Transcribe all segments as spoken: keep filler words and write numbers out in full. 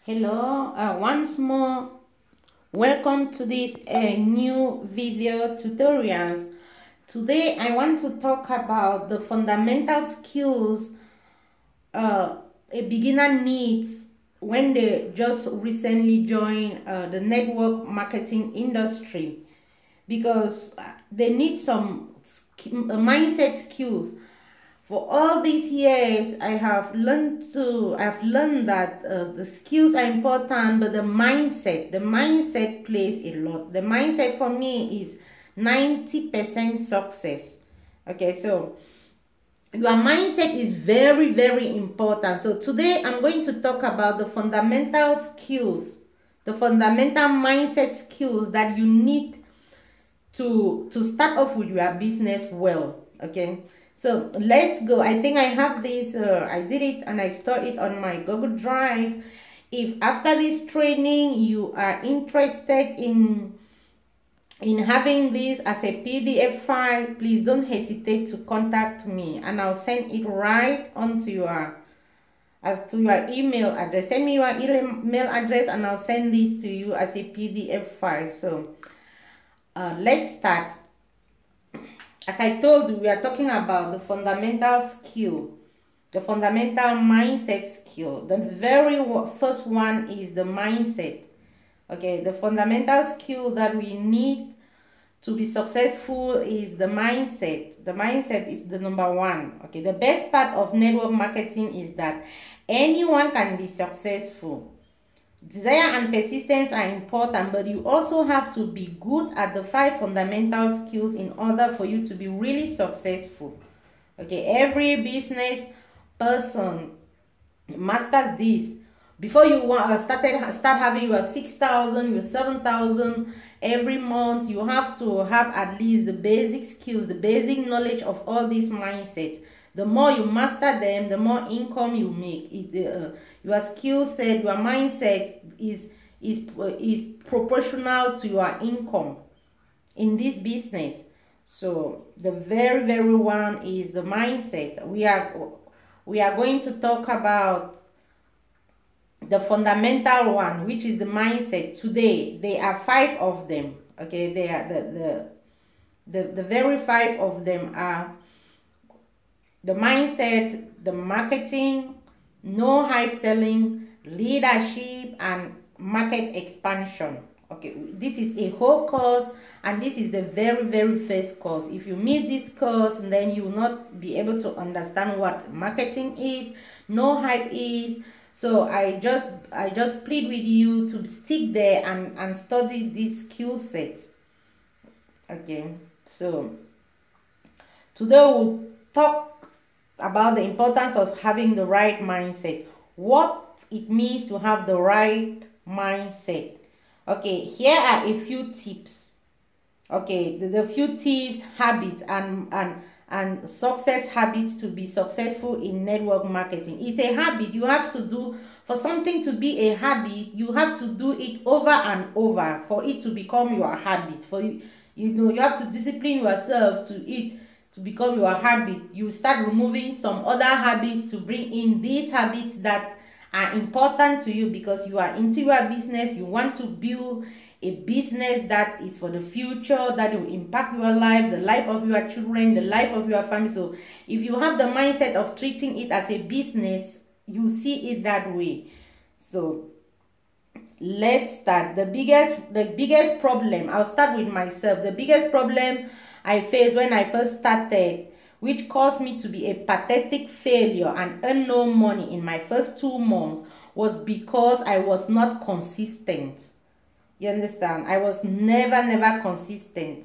Hello, uh, once more welcome to this uh, new video tutorials. Today I want to talk about the fundamental skills uh, a beginner needs when they just recently join uh, the network marketing industry, because they need some sk- mindset skills. For all these years, I have learned to I've learned that uh, the skills are important, but the mindset, the mindset plays a lot. The mindset for me is ninety percent success. Okay, so your mindset is very, very important. So today I'm going to talk about the fundamental skills, the fundamental mindset skills that you need to to start off with your business well. Okay, so let's go. I think I have this uh, I did it and I stored it on my Google Drive. If after this training you are interested in in having this as a P D F file, please don't hesitate to contact me and I'll send it right onto your as to your email address. Send me your email address and I'll send this to you as a P D F file. So uh, let's start. As I told you, we are talking about the fundamental skill, the fundamental mindset skill. The very first one is the mindset. Okay, the fundamental skill that we need to be successful is the mindset. The mindset is the number one. Okay, the best part of network marketing is that anyone can be successful. Desire and persistence are important, but you also have to be good at the five fundamental skills in order for you to be really successful. Okay, every business person masters this. Before you want, uh, started start having your six thousand, your seven thousand every month, you have to have at least the basic skills, the basic knowledge of all these mindsets. The more you master them, the more income you make. It, uh, your skill set, your mindset is is is proportional to your income in this business. So the very very one is the mindset. We are we are going to talk about the fundamental one, which is the mindset. Today there are five of them. Okay, they are the the the, the very five of them are the mindset, the marketing, no hype selling, leadership, and market expansion. Okay, this is a whole course and this is the very very first course. If you miss this course, then you will not be able to understand what marketing is, no hype is. So i just i just plead with you to stick there and and study this skill set. Okay, so today we'll talk about the importance of having the right mindset, what it means to have the right mindset. Okay, here are a few tips. Okay, the, the few tips, habits, and and and success habits to be successful in network marketing. It's a habit you have to do. For something to be a habit, you have to do it over and over for it to become your habit. For you, you know, you have to discipline yourself to it to become your habit. You start removing some other habits to bring in these habits that are important to you, because you are into your business. You want to build a business that is for the future, that will impact your life, the life of your children, the life of your family. So if you have the mindset of treating it as a business, you see it that way. So let's start. The biggest the biggest problem, I'll start with myself. The biggest problem I faced when I first started, which caused me to be a pathetic failure and earn no money in my first two months, was because I was not consistent. You understand? I was never, never consistent.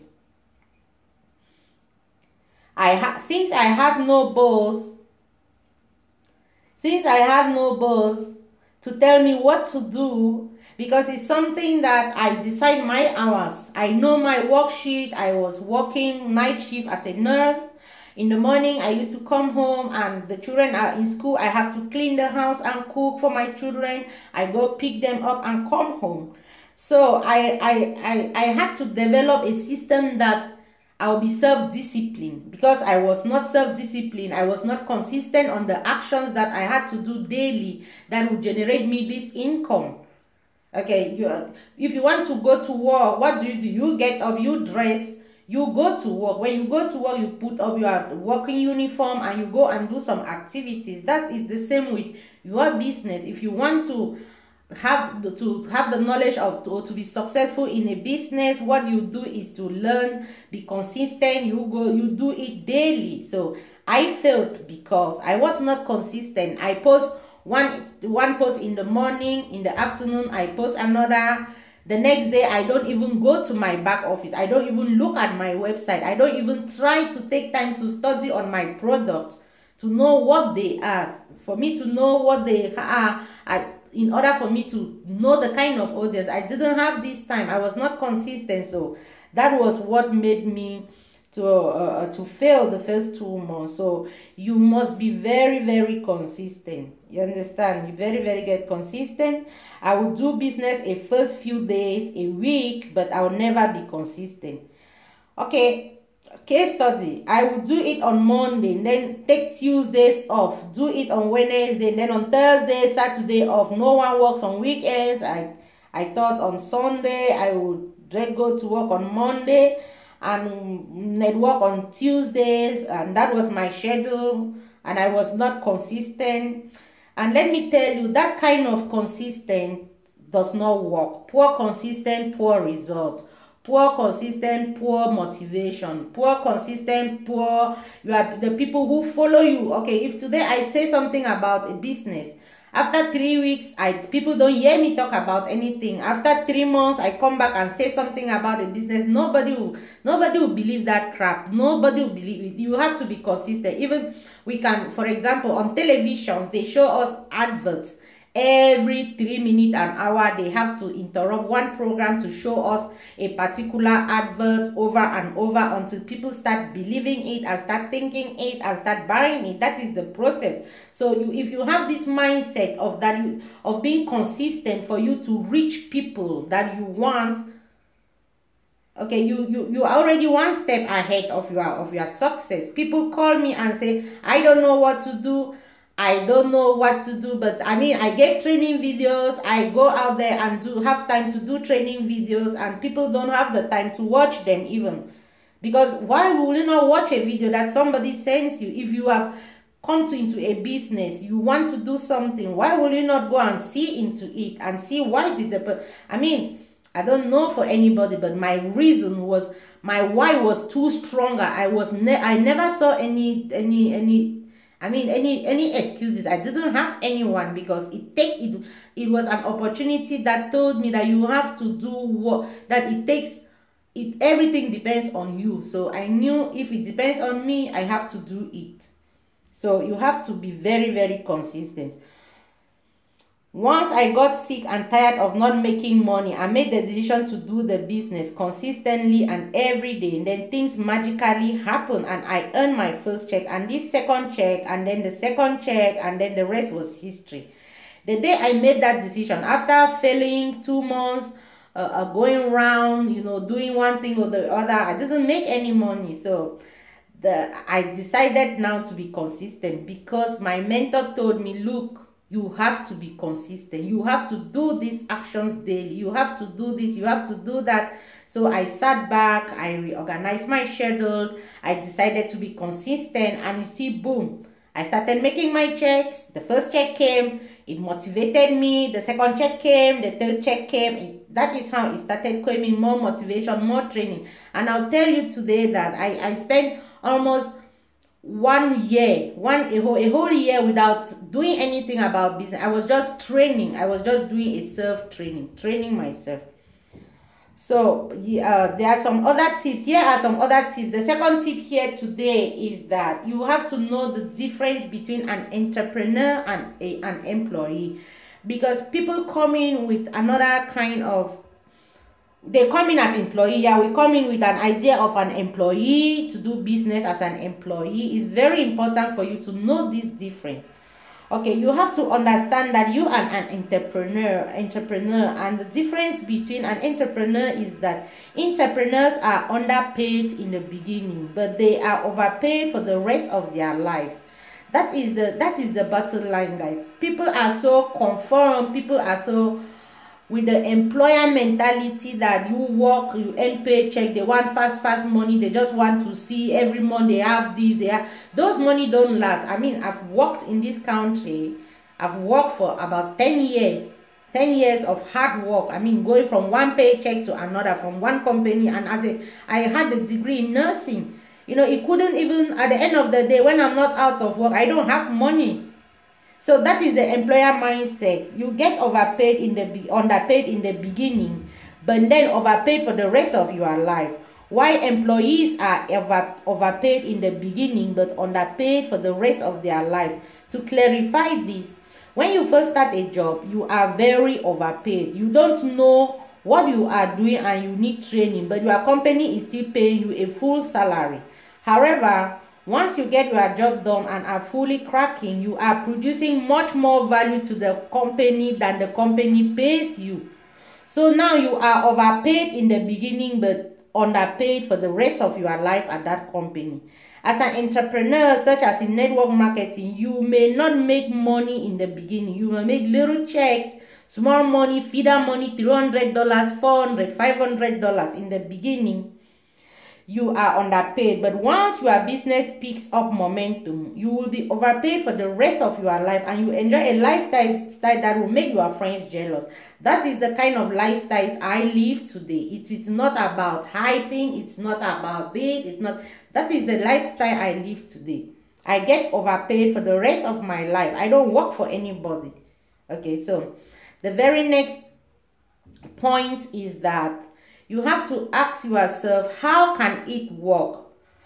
I ha- since I had no boss, since I had no boss to tell me what to do, because it's something that I decide my hours. I know my worksheet. I was working night shift as a nurse. In the morning, I used to come home and the children are in school. I have to clean the house and cook for my children. I go pick them up and come home. So I, I, I, I had to develop a system that I'll be self-disciplined. Because I was not self-disciplined, I was not consistent on the actions that I had to do daily that would generate me this income. Okay, you, if you want to go to work, what do you do? You get up, you dress, you go to work. When you go to work, you put up your working uniform and you go and do some activities. That is the same with your business. If you want to have the, to have the knowledge of to, to be successful in a business, what you do is to learn, be consistent. You go, you do it daily. So I failed because I was not consistent. I post one one post in the morning, in the afternoon I post another. The next day I don't even go to my back office. I don't even look at my website. I don't even try to take time to study on my product, to know what they are, for me to know what they are. I, in order for me to know the kind of audience, I didn't have this time. I was not consistent. So that was what made me to uh, to fail the first two months. So you must be very very consistent. You understand? You very very get consistent. I will do business a first few days, a week, but I will never be consistent. Okay, case study. I will do it on Monday, then take Tuesdays off, do it on Wednesday, then on Thursday, Saturday off. No one works on weekends. I I thought on Sunday I would just go to work on Monday and network on Tuesdays, and that was my schedule, and I was not consistent. And let me tell you, that kind of consistent does not work. Poor consistent, poor results. Poor consistent, poor motivation. Poor consistent, poor, you are the people who follow you. Okay, if today I say something about a business, after three weeks, I people don't hear me talk about anything. After three months, I come back and say something about a business. Nobody will, nobody will believe that crap. Nobody will believe it. You have to be consistent. Even we can, for example, on televisions, they show us adverts every three minutes an hour. They have to interrupt one program to show us a particular advert over and over until people start believing it and start thinking it and start buying it. That is the process. So you, if you have this mindset of that, you, of being consistent for you to reach people that you want, okay, you you you are already one step ahead of your of your success. People call me and say, I don't know what to do. I don't know what to do, but I mean, I get training videos. I go out there and do have time to do training videos, and people don't have the time to watch them even. Because why will you not watch a video that somebody sends you? If you have come to into a business, you want to do something, why will you not go and see into it and see why did the, I mean, I don't know for anybody, but my reason was, my why was too stronger. I was ne I never saw any any any I mean, any any excuses. I didn't have anyone, because it take it. It was an opportunity that told me that you have to do what, that it takes. It everything depends on you. So I knew if it depends on me, I have to do it. So you have to be very very consistent. Once I got sick and tired of not making money, I made the decision to do the business consistently and every day. And then things magically happened and I earned my first check, and this second check, and then the second check, and then the rest was history. The day I made that decision, after failing two months, uh, uh, going around, you know, doing one thing or the other, I didn't make any money. So the I decided now to be consistent, because my mentor told me, look, you have to be consistent. You have to do these actions daily. You have to do this. You have to do that. So I sat back. I reorganized my schedule. I decided to be consistent. And you see, boom, I started making my checks. The first check came. It motivated me. The second check came. The third check came. It, that is how it started coming. More motivation, more training. And I'll tell you today that I, I spent almost one year, one a whole, a whole year without doing anything about business. I was just training. I was just doing a self-training, training myself. So uh, there are some other tips. Here are some other tips. The second tip here today is that you have to know the difference between an entrepreneur and a, an employee. Because people come in with another kind of, they come in as employee. Yeah, we come in with an idea of an employee, to do business as an employee. It's very important for you to know this difference. Okay, you have to understand that you are an entrepreneur, entrepreneur, and the difference between an entrepreneur is that entrepreneurs are underpaid in the beginning, but they are overpaid for the rest of their lives. That is the that is the bottom line, guys. People are so conformed, people are so with the employer mentality that you work, you earn paycheck, they want fast fast money, they just want to see every month they have this, they have those money don't last. I mean, I've worked in this country, I've worked for about ten years ten years of hard work. I mean, going from one paycheck to another, from one company, and as a I had a degree in nursing. You know, it couldn't even, at the end of the day, when I'm not out of work, I don't have money. So that is the employer mindset. You get overpaid in the underpaid in the beginning, but then overpaid for the rest of your life. Why employees are over, overpaid in the beginning but underpaid for the rest of their lives. To clarify this, when you first start a job, you are very overpaid. You don't know what you are doing and you need training, but your company is still paying you a full salary. However, once you get your job done and are fully cracking, you are producing much more value to the company than the company pays you. So now you are overpaid in the beginning but underpaid for the rest of your life at that company. As an entrepreneur, such as in network marketing, you may not make money in the beginning. You may make little checks, small money, feeder money, three hundred dollars, four hundred dollars, five hundred dollars in the beginning. You are underpaid, but once your business picks up momentum, you will be overpaid for the rest of your life, and you enjoy a lifestyle that will make your friends jealous. That is the kind of lifestyles I live today. It is not about hyping, it's not about this, it's not, that is the lifestyle I live today. I get overpaid for the rest of my life. I don't work for anybody. Okay, so the very next point is that you have to ask yourself, how can it work?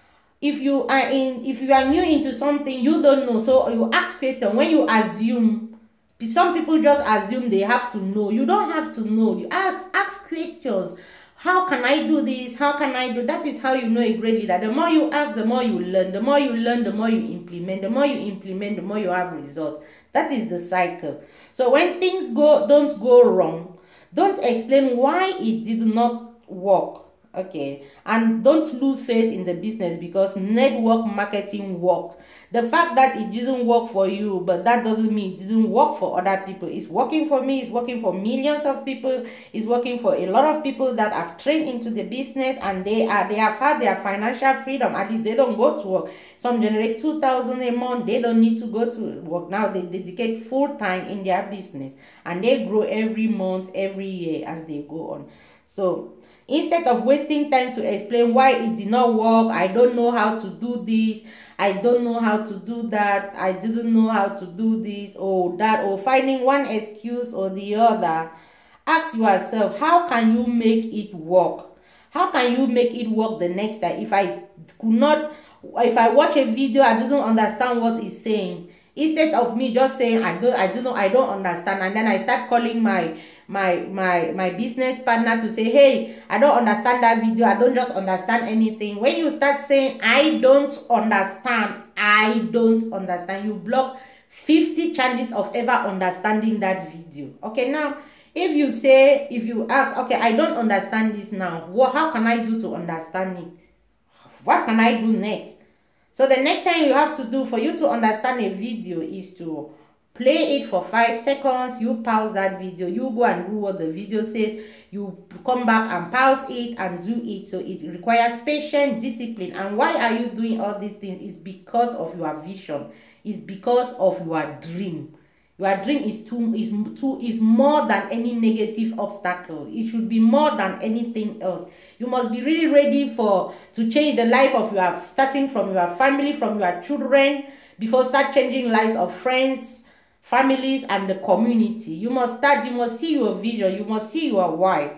If you are in, if you are new into something, you don't know, so you ask questions. When you assume, some people just assume they have to know. You don't have to know. You ask, ask questions. How can I do this? How can I do that? Is how you know a great leader. The more you ask, the more you learn. The more you learn, the more you implement. The more you implement, the more you have results. That is the cycle. So when things go don't go wrong, don't explain why it did not work. Okay, and don't lose faith in the business, because network marketing works. The fact that it didn't work for you, but that doesn't mean it didn't work for other people. It's working for me, it's working for millions of people, it's working for a lot of people that have trained into the business, and they are they have had their financial freedom. At least they don't go to work. Some generate two thousand a month. They don't need to go to work now. They dedicate full time in their business, and they grow every month, every year as they go on. So instead of wasting time to explain why it did not work, I don't know how to do this, I don't know how to do that, I didn't know how to do this or that, or finding one excuse or the other, ask yourself, how can you make it work? How can you make it work the next time? If I could not, if I watch a video, I didn't understand what it's saying, instead of me just saying I don't, I don't know, I don't understand, and then I start calling my my my my business partner to say, hey, I don't understand that video, I don't just understand anything. When you start saying I don't understand, I don't understand, you block fifty chances of ever understanding that video. Okay, now if you say, if you ask, okay, I don't understand this now, what, how can I do to understand it? What can I do next? So the next thing you have to do for you to understand a video is to play it for five seconds, you pause that video, you go and do what the video says, you come back and pause it and do it. So it requires patience, discipline. And why are you doing all these things? It's because of your vision. It's because of your dream. Your dream is too is too is more than any negative obstacle. It should be more than anything else. You must be really ready for to change the life of your, starting from your family, from your children, before start changing lives of friends, families, and the community. You must start, you must see your vision, you must see your why.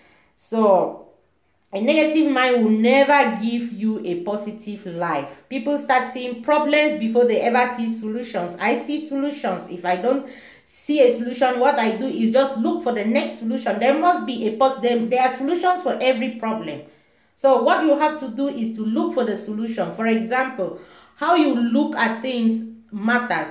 So a negative mind will never give you a positive life. People start seeing problems before they ever see solutions. I see solutions. If I don't see a solution, what I do is just look for the next solution. There must be a positive, there are solutions for every problem. So what you have to do is to look for the solution. For example, how you look at things matters.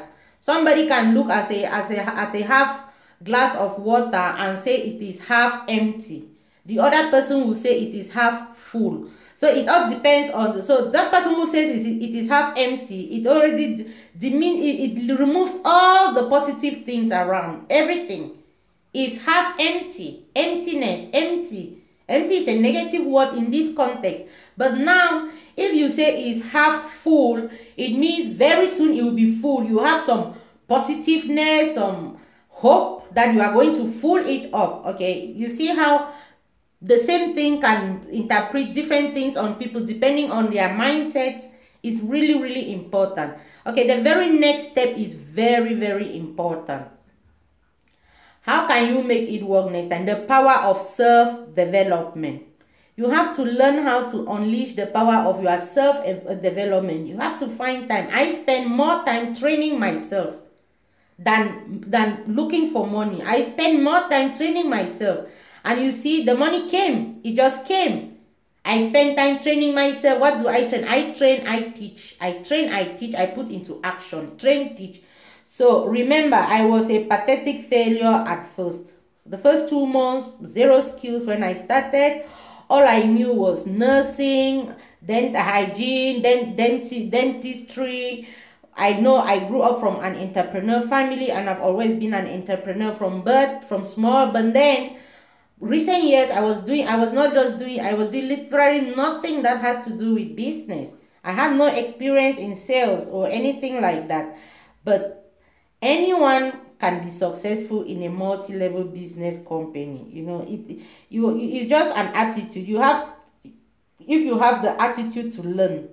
Somebody can look at a, at a, at a half glass of water and say it is half empty. The other person will say it is half full. So it all depends on the, so that person who says it is half empty, it already demean it, it removes all the positive things around. Everything is half empty. Emptiness, empty. Empty is a negative word in this context. But now, if you say it's half full, it means very soon it will be full. You have some positiveness, some hope that you are going to fill it up. Okay, you see how the same thing can interpret different things on people depending on their mindsets. Is really, really important. Okay, the very next step is very, very important. How can you make it work next time? The power of self-development. You have to learn how to unleash the power of your self-development. You have to find time. I spend more time training myself than, than looking for money. I spend more time training myself. And you see, the money came. It just came. I spend time training myself. What do I train? I train, I teach. I train, I teach. I put into action. Train, teach. So remember, I was a pathetic failure at first. The first two months, zero skills when I started. All I knew was nursing, then hygiene, then denti dentistry. I know I grew up from an entrepreneur family, and I've always been an entrepreneur from birth, from small. But then, recent years, I was doing, I was not just doing, I was doing literally nothing that has to do with business. I had no experience in sales or anything like that. But anyone can be successful in a multi-level business company. You know, it you it's just an attitude. You have, if you have the attitude to learn.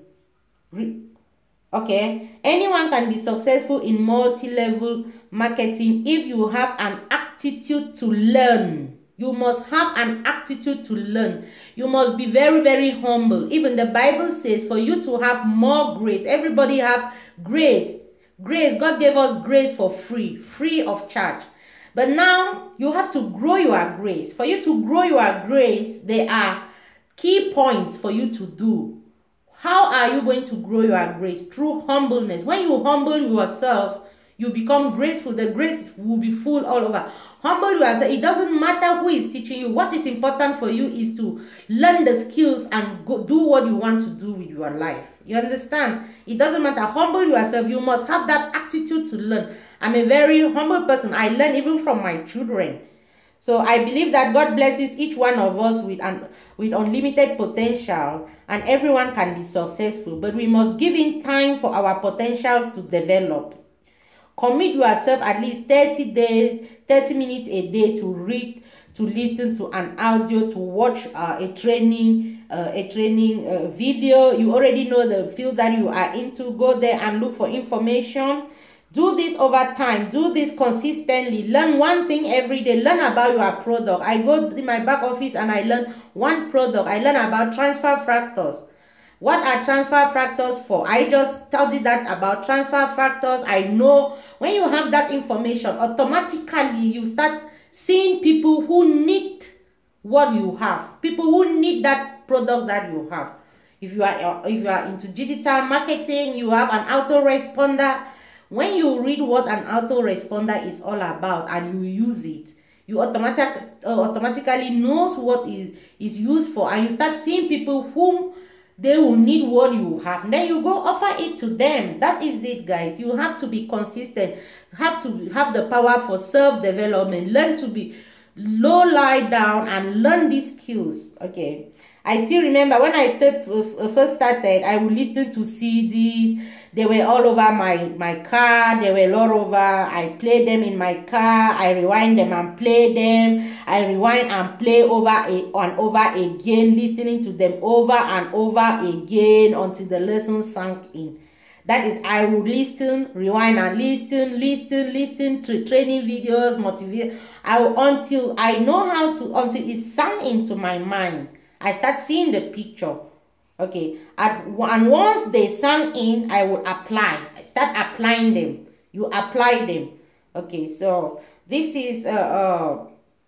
Okay, anyone can be successful in multi-level marketing if you have an attitude to learn. You must have an attitude to learn. You must be very, very humble. Even the Bible says for you to have more grace. Everybody have grace. Grace, God gave us grace for free, free of charge. But now you have to grow your grace. For you to grow your grace, there are key points for you to do. How are you going to grow your grace? Through humbleness. When you humble yourself, you become graceful. The grace will be full all over. Humble yourself. It doesn't matter who is teaching you. What is important for you is to learn the skills and go do what you want to do with your life. You understand? It doesn't matter. Humble yourself. You must have that attitude to learn. I'm a very humble person. I learn even from my children. So I believe that God blesses each one of us with an with unlimited potential, and everyone can be successful. But we must give in time for our potentials to develop. Commit yourself at least thirty days, thirty minutes a day to read, to listen to an audio, to watch uh, a training, uh, a training uh, video. You already know the field that you are into. Go there and look for information. Do this over time. Do this consistently. Learn one thing every day. Learn about your product. I go in my back office and I learn one product. I learn about transfer factors. What are transfer factors for? I just studied that about transfer factors. I know when you have that information, automatically you start seeing people who need what you have. People who need that product that you have. If you are if you are into digital marketing, you have an autoresponder. When you read what an autoresponder is all about and you use it, you automatic, uh, automatically knows what is, is used for, and you start seeing people whom they will need what you have. Then you go offer it to them. That is it, guys. You have to be consistent. You have to have the power for self-development. Learn to be low, lie down, and learn these skills. Okay. I still remember when I start, uh, first started, I would listen to C Ds. They were all over my, my car. They were all over. I played them in my car. I rewind them and play them. I rewind and play over a, and over again, listening to them over and over again until the lesson sank in. That is, I would listen, rewind and listen, listen, listen to training videos, motivate. I will, until I know how to, until it sank into my mind. I start seeing the picture. Okay, and, and once they sank in, I would apply. I start applying them. You apply them. Okay, so this is uh, uh,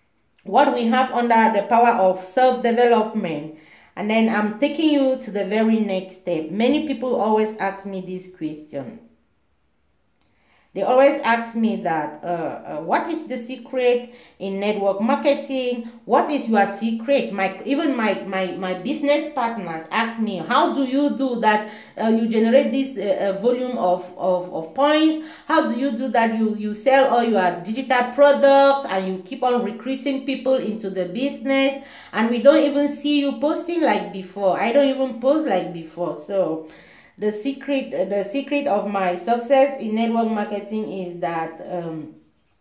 what we have under the power of self-development. And then I'm taking you to the very next step. Many people always ask me this question. They always ask me that, uh, uh, what is the secret in network marketing? What is your secret? My even my my my business partners ask me, how do you do that? Uh, you generate this uh, uh, volume of, of of points. How do you do that? You you sell all your digital products and you keep on recruiting people into the business, and we don't even see you posting like before. I don't even post like before. So the secret the secret of my success in network marketing is that um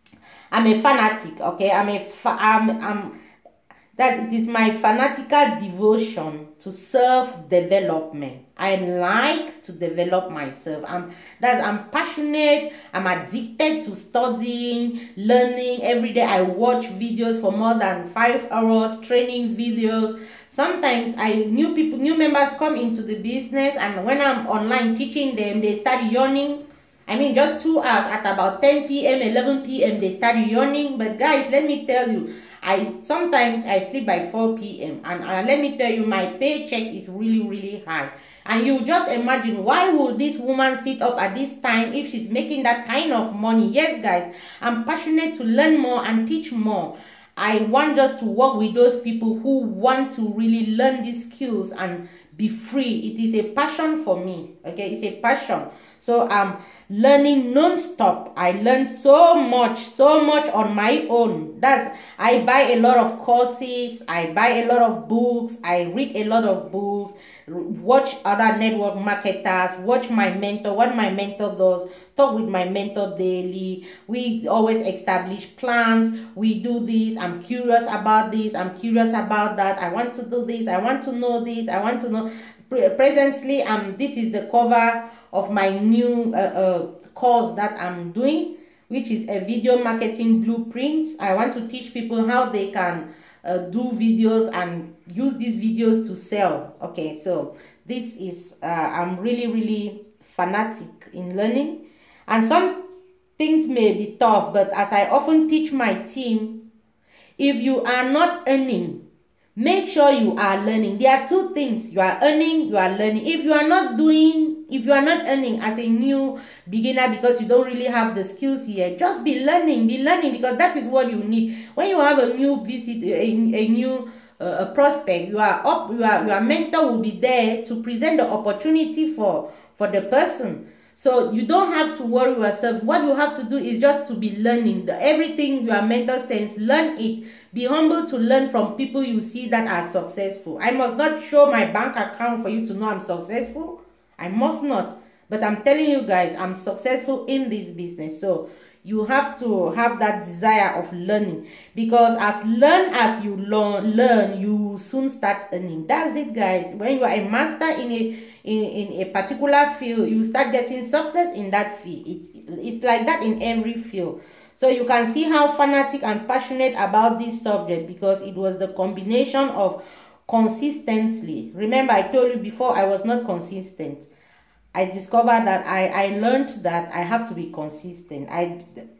I'm a fanatic. Okay, i'm a fa- I'm, I'm that it is my fanatical devotion to self development. I like to develop myself. I'm that's I'm passionate. I'm addicted to studying, learning every day. I watch videos for more than five hours, training videos. Sometimes I new people, new members come into the business, and when I'm online teaching them, they start yawning. I mean, just two hours at about ten p m, eleven p m, they start yawning. But guys, let me tell you, I sometimes I sleep by four p m and uh, let me tell you, my paycheck is really really high. And you just imagine, why would this woman sit up at this time if she's making that kind of money? Yes, guys, I'm passionate to learn more and teach more. I want just to work with those people who want to really learn these skills and be free. It is a passion for me. Okay, it's a passion. So I'm learning non-stop. I learn so much, so much on my own. That's I buy a lot of courses, I buy a lot of books, I read a lot of books, watch other network marketers, watch my mentor, what my mentor does, talk with my mentor daily. We always establish plans. We do this. I'm curious about this. I'm curious about that. I want to do this. I want to know this. I want to know. Presently, um, this is the cover of my new uh, uh, course that I'm doing, which is a video marketing blueprint. I want to teach people how they can uh, do videos and use these videos to sell. Okay, so this is uh, I'm really really fanatic in learning, and some things may be tough, but as I often teach my team, if you are not earning, make sure you are learning. There are two things: you are earning, you are learning. If you are not doing, if you are not earning as a new beginner because you don't really have the skills here, just be learning, be learning, because that is what you need. When you have a new visit, a, a new uh, a prospect, you are up, you are, your mentor will be there to present the opportunity for for the person. So you don't have to worry yourself. What you have to do is just to be learning. The, everything your mentor says, learn it. Be humble to learn from people you see that are successful. I must not show my bank account for you to know I'm successful. I must not. But I'm telling you guys, I'm successful in this business. So you have to have that desire of learning, because as learn as you learn, learn you will soon start earning. That's it, guys. When you are a master in a in, in a particular field, you start getting success in that field. It's, it's like that in every field. So you can see how fanatic and passionate about this subject, because it was the combination of consistently. Remember, I told you before, I was not consistent. I discovered that I, I learned that I have to be consistent. I,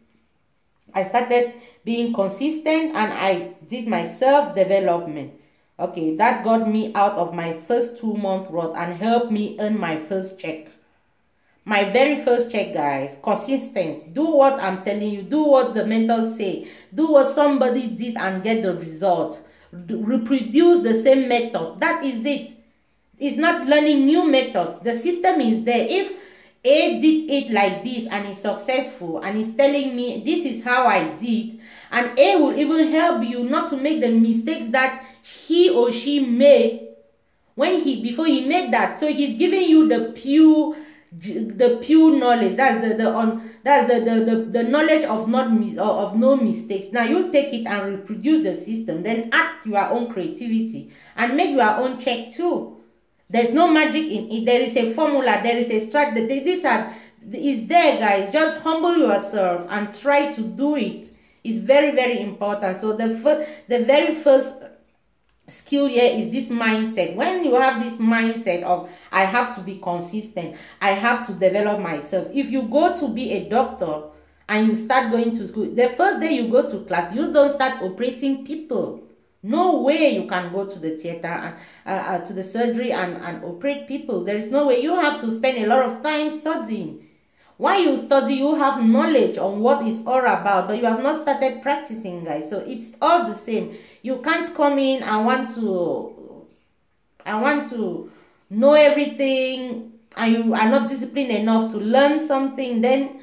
I started being consistent, and I did my self-development. Okay, that got me out of my first two month rut and helped me earn my first check. My very first check, guys. Consistent. Do what I'm telling you. Do what the mentors say. Do what somebody did and get the result. Do, reproduce the same method. That is it. It's not learning new methods. The system is there. If A did it like this and is successful and is telling me this is how I did, and A will even help you not to make the mistakes that he or she made when he before he made that. So he's giving you the pure the pure knowledge. That's the the on that's the the, the the knowledge of not mis of no mistakes. Now you take it and reproduce the system, then add your own creativity and make your own check too. There's no magic in it. There is a formula. There is a strategy. These are is there, guys. Just humble yourself and try to do it. It's very very important. So the first, the very first skill here is this mindset. When you have this mindset of I have to be consistent, I have to develop myself. If you go to be a doctor and you start going to school, the first day you go to class, you don't start operating people. No way you can go to the theater and uh, uh, to the surgery and, and operate people. There is no way. You have to spend a lot of time studying. While you study, you have knowledge on what it's all about, but you have not started practicing, guys. So it's all the same. You can't come in and want to, I want to know everything, and you are not disciplined enough to learn something. Then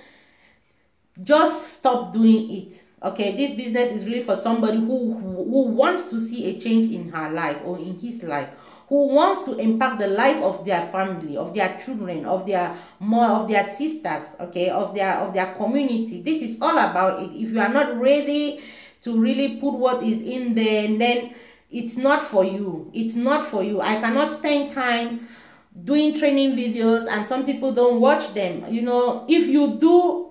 just stop doing it. Okay, this business is really for somebody who, who who wants to see a change in her life or in his life, who wants to impact the life of their family, of their children, of their more of their sisters, okay, of their of their community. This is all about it. If you are not ready to really put what is in there, then it's not for you. It's not for you. I cannot spend time doing training videos and some people don't watch them. You know, if you do,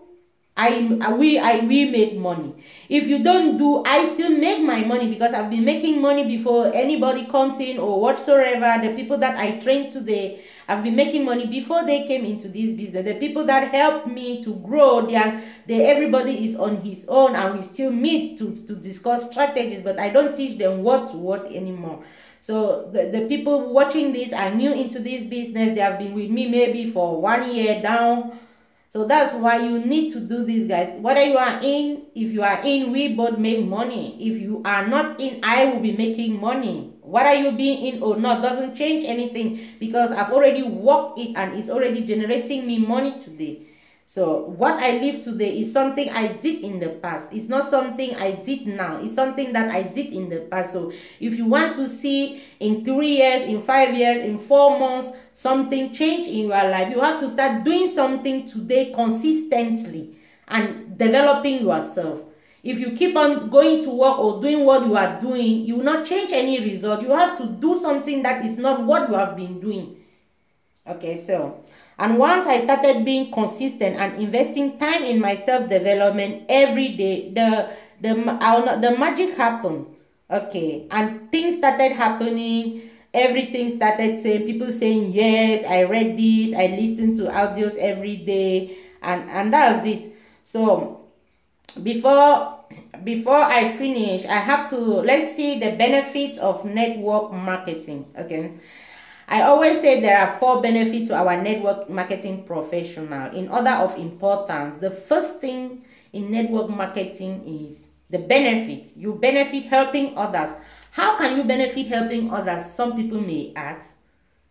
I we I we make money. If you don't do, I still make my money, because I've been making money before anybody comes in or whatsoever. The people that I trained today, I've been making money before they came into this business. The people that helped me to grow, they are, they, everybody is on his own, and we still meet to, to discuss strategies, but I don't teach them what to what anymore. So the, the people watching this are new into this business. They have been with me maybe for one year now. So that's why you need to do this, guys. Whether you are in, if you are in, we both make money. If you are not in, I will be making money. Whether you being in or not doesn't change anything, because I've already worked it and it's already generating me money today. So what I live today is something I did in the past. It's not something I did now. It's something that I did in the past. So if you want to see in three years, in five years, in four months, something change in your life, you have to start doing something today consistently and developing yourself. If you keep on going to work or doing what you are doing, you will not change any result. You have to do something that is not what you have been doing. Okay, so... And once I started being consistent and investing time in my self-development every day, the the the magic happened. Okay, and things started happening. Everything started saying, people saying, yes, I read this, I listened to audios every day, and and that's it. So before before I finish, I have to, let's see the benefits of network marketing. Okay. I always say there are four benefits to our network marketing professional in order of importance. The first thing in network marketing is the benefits. You benefit helping others. How can you benefit helping others? Some people may ask.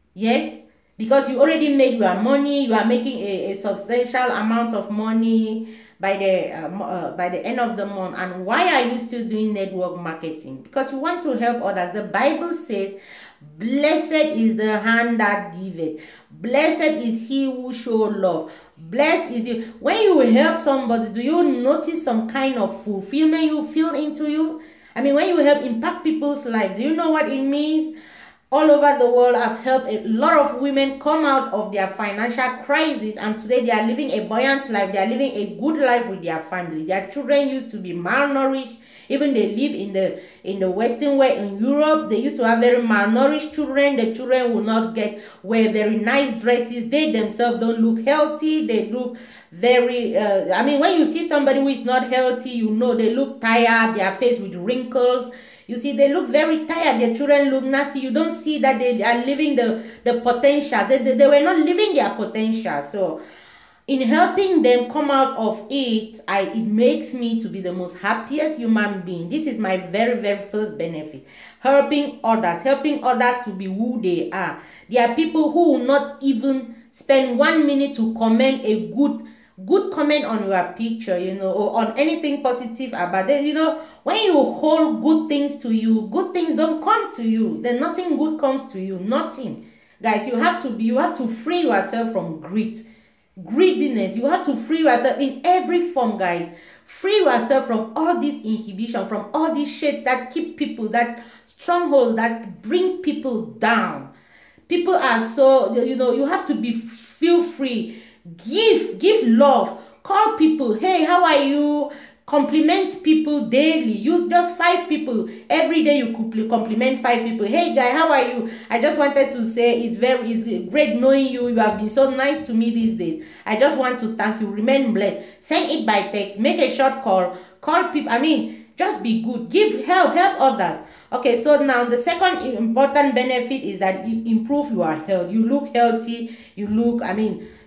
Yes, because you already made your money. You are making a, a substantial amount of money by the uh, uh, by the end of the month. And why are you still doing network marketing? Because you want to help others. The Bible says, blessed is the hand that giveth. Blessed is he who show love. Blessed is you. When you help somebody, do you notice some kind of fulfillment you feel into you? I mean, when you help impact people's life, do you know what it means? All over the world, I've helped a lot of women come out of their financial crisis, and today they are living a buoyant life. They are living a good life with their family. Their children used to be malnourished. Even they live in the in the Western world, in Europe, they used to have very malnourished children. The children will not get wear very nice dresses. They themselves don't look healthy. They look very, uh, I mean, when you see somebody who is not healthy, you know they look tired. They are faced with wrinkles. You see, they look very tired. Their children look nasty. You don't see that they are living the, the potential. They, they, they were not living their potential. So in helping them come out of it, I it makes me to be the most happiest human being. This is my very, very first benefit. Helping others, helping others to be who they are. There are people who will not even spend one minute to comment a good good comment on your picture, you know, or on anything positive about it. You know, when you hold good things to you, good things don't come to you. Then nothing good comes to you. Nothing. Guys, you have to be, you have to free yourself from greed. Greediness. You have to free yourself in every form, guys. Free yourself from all this inhibition, from all these shades that keep people, that strongholds that bring people down. People are so, you know, you have to be, feel free. Give, give love. Call people. Hey, how are you? Compliment people daily. Use just five people every day. You could compliment five people. Hey guy, how are you? I just wanted to say it's very it's great knowing you. You have been so nice to me these days. I just want to thank you. Remain blessed. Send it by text. Make a short call. Call people. I mean, just be good. Give help. Help others. Okay, so now the second important benefit is that you improve your health. You look healthy. You look. I mean.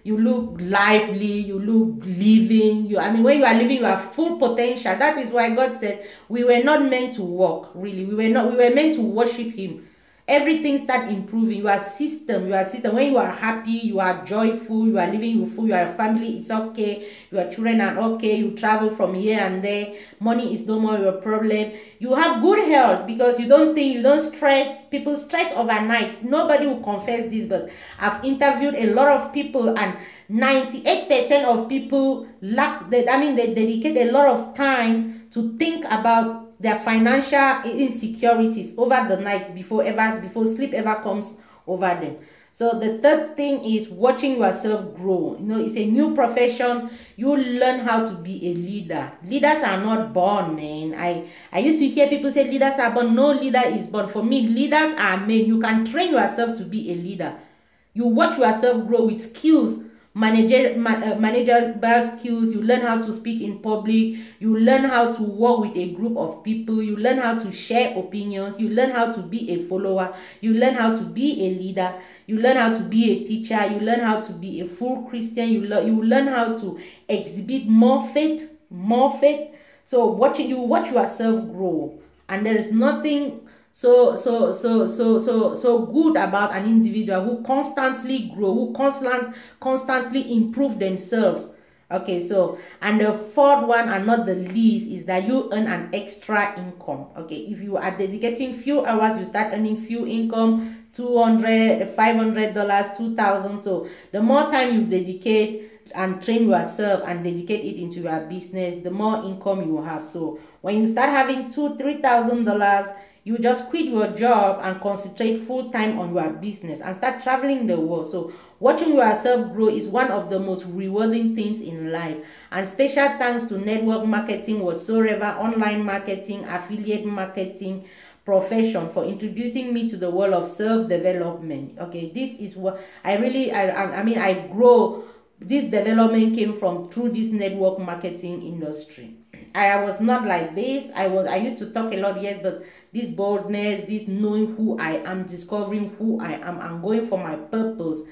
you look lively, you look living. You, I mean, when you are living, you have full potential. That is why God said we were not meant to walk. Really, we were not. We were meant to worship Him. Everything start improving. Your system, your system. When you are happy, you are joyful, you are living with food, your family is okay, your children are okay, you travel from here and there, money is no more your problem. You have good health because you don't think, you don't stress. People stress overnight. Nobody will confess this, but I've interviewed a lot of people, and ninety-eight percent of people lack that. I mean, they dedicate a lot of time to think about their financial insecurities over the night before ever before sleep ever comes over them. So the third thing is watching yourself grow. You know, it's a new profession. You learn how to be a leader. Leaders are not born, man. I I used to hear people say leaders are born. No leader is born. For me, leaders are made. You can train yourself to be a leader. You watch yourself grow with skills. Manager, man, uh, managerial skills. You learn how to speak in public. You learn how to work with a group of people. You learn how to share opinions. You learn how to be a follower. You learn how to be a leader. You learn how to be a teacher. You learn how to be a full Christian. You learn you learn how to exhibit more faith, more faith. So watching you watch yourself grow, and there is nothing so so so so so so good about an individual who constantly grow, who constant constantly improve themselves. Okay, so and the fourth one, and not the least, is that you earn an extra income. Okay, if you are dedicating few hours, you start earning few income, two hundred, five hundred dollars, two thousand. So the more time you dedicate and train yourself and dedicate it into your business, the more income you will have. So when you start having two three thousand dollars, you just quit your job and concentrate full time on your business and start traveling the world. So watching yourself grow is one of the most rewarding things in life. And special thanks to network marketing whatsoever, online marketing, affiliate marketing profession, for introducing me to the world of self-development. Okay, this is what I really I, I, I mean I grow. This development came from through this network marketing industry. I was not like this. I was I used to talk a lot, yes, but this boldness, this knowing who I am, discovering who I am, and going for my purpose,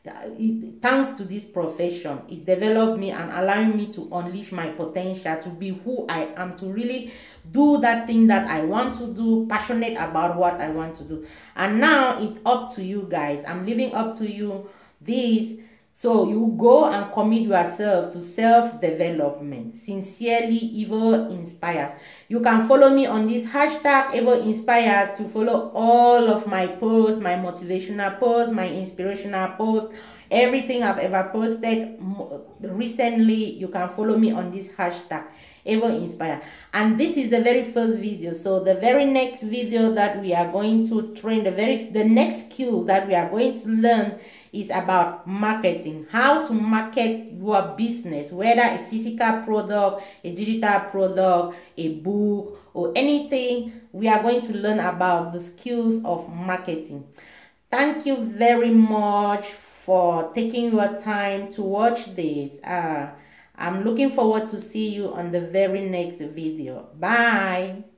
it, thanks to this profession, it developed me and allowing me to unleash my potential, to be who I am, to really do that thing that I want to do, passionate about what I want to do. And now it's up to you guys. I'm leaving up to you this. So you go and commit yourself to self-development. Sincerely, Evo Inspires. You can follow me on this hashtag Evo Inspires to follow all of my posts, my motivational posts, my inspirational posts, everything I've ever posted recently. You can follow me on this hashtag Evo Inspire. And this is the very first video. So the very next video that we are going to train, the very the next skill that we are going to learn is about marketing. How to market your business, whether a physical product, a digital product, a book, or anything. We are going to learn about the skills of marketing. Thank you very much for taking your time to watch this. Uh, I'm looking forward to see you on the very next video. Bye.